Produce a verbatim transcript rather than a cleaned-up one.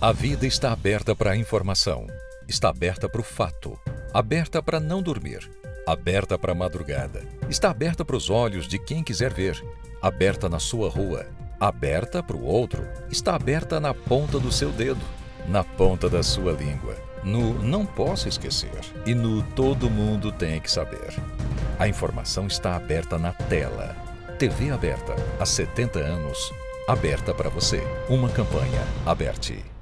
A vida está aberta para a informação, está aberta para o fato, aberta para não dormir, aberta para a madrugada, está aberta para os olhos de quem quiser ver, aberta na sua rua, aberta para o outro, está aberta na ponta do seu dedo, na ponta da sua língua, no não posso esquecer e no todo mundo tem que saber. A informação está aberta na tela. T V aberta, há setenta anos, aberta para você. Uma campanha Aberte.